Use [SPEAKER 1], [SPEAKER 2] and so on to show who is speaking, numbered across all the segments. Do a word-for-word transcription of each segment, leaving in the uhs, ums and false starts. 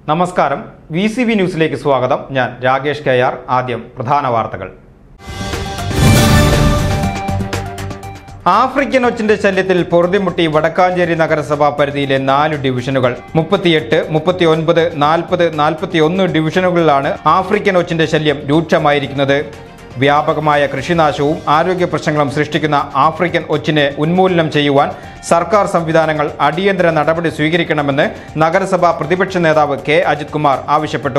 [SPEAKER 1] നമസ്കാരം. V C B ന്യൂസിലേക്ക് സ്വാഗതം. ഞാൻ രാകേഷ് കെ ആർ. ആദ്യം പ്രധാന വാർത്തകൾ. ആഫ്രിക്കൻ ഒച്ചിന്റെ ശല്യത്തിൽ പൊറുതിമുട്ടി വടക്കാഞ്ചേരി നഗരസഭാ പരിധിയിലെ നാല് ഡിവിഷനുകൾ. മുപ്പത്തിയെട്ട്, മുപ്പത്തി ഒൻപത്, നാൽപ്പത്, നാൽപ്പത്തി ഒന്ന് ഡിവിഷനുകളിലാണ് ആഫ്രിക്കൻ ഒച്ചിന്റെ ശല്യം രൂക്ഷമായിരിക്കുന്നത്. വ്യാപകമായ കൃഷിനാശവും ആരോഗ്യ പ്രശ്നങ്ങളും സൃഷ്ടിക്കുന്ന ആഫ്രിക്കൻ ഒച്ചിനെ ഉന്മൂലനം ചെയ്യുവാൻ സർക്കാർ സംവിധാനങ്ങൾ അടിയന്തര നടപടി സ്വീകരിക്കണമെന്ന് നഗരസഭാ പ്രതിപക്ഷ നേതാവ് കെ അജിത് കുമാർ ആവശ്യപ്പെട്ടു.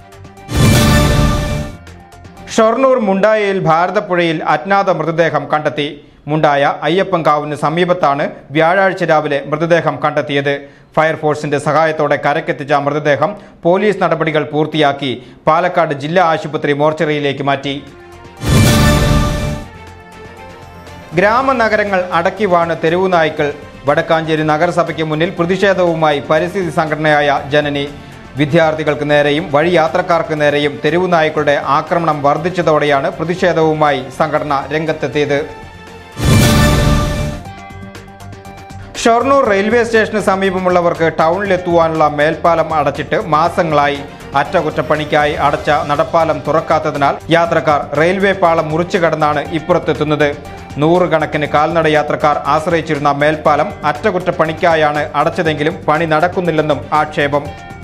[SPEAKER 1] ഷൊർണൂർ മുണ്ടായയിൽ ഭാരതപ്പുഴയിൽ അജ്ഞാത മൃതദേഹം കണ്ടെത്തി. മുണ്ടായ അയ്യപ്പൻകാവിന് സമീപത്താണ് വ്യാഴാഴ്ച രാവിലെ മൃതദേഹം കണ്ടെത്തിയത്. ഫയർഫോഴ്സിന്റെ സഹായത്തോടെ കരക്കെത്തിച്ച മൃതദേഹം പോലീസ് നടപടികൾ പൂർത്തിയാക്കി പാലക്കാട് ജില്ലാ ആശുപത്രി മോർച്ചറിയിലേക്ക് മാറ്റി. ഗ്രാമനഗരങ്ങൾ അടക്കി വാണ് തെരുവുനായ്ക്കൾ. വടക്കാഞ്ചേരി നഗരസഭയ്ക്ക് മുന്നിൽ പ്രതിഷേധവുമായി പരിസ്ഥിതി സംഘടനയായ ജനനി. വിദ്യാർത്ഥികൾക്ക് നേരെയും വഴിയാത്രക്കാർക്ക് നേരെയും തെരുവുനായ്ക്കളുടെ ആക്രമണം വർദ്ധിച്ചതോടെയാണ് പ്രതിഷേധവുമായി സംഘടന രംഗത്തെത്തിയത്. ഷൊർണൂർ റെയിൽവേ സ്റ്റേഷന് സമീപമുള്ളവർക്ക് ടൗണിലെത്തുവാനുള്ള മേൽപ്പാലം അടച്ചിട്ട് മാസങ്ങളായി. അറ്റകുറ്റപ്പണിക്കായി അടച്ച നടപ്പാലം തുറക്കാത്തതിനാൽ യാത്രക്കാർ റെയിൽവേ പാളം മുറിച്ചു കടന്നാണ് ഇപ്പുറത്തെത്തുന്നത്. നൂറുകണക്കിന് കാൽനട യാത്രക്കാർ ആശ്രയിച്ചിരുന്ന മേൽപ്പാലം അറ്റകുറ്റപ്പണിക്കായാണ് അടച്ചതെങ്കിലും പണി നടക്കുന്നില്ലെന്നും ആക്ഷേപം.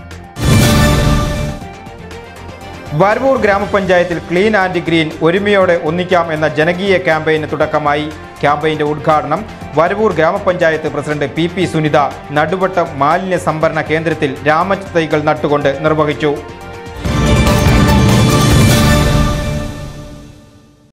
[SPEAKER 1] വരവൂർ ഗ്രാമപഞ്ചായത്തിൽ ക്ലീൻ ആൻഡ് ഗ്രീൻ ഒരുമയോടെ ഒന്നിക്കാം എന്ന ജനകീയ ക്യാമ്പയിന് തുടക്കമായി. ക്യാമ്പയിന്റെ ഉദ്ഘാടനം വരവൂർ ഗ്രാമപഞ്ചായത്ത് president P P Sunitha Naduvattam മാലിന്യ സംഭരണ കേന്ദ്രത്തിൽ രാമതൈകൾ നട്ടുകൊണ്ട് നിർവഹിച്ചു.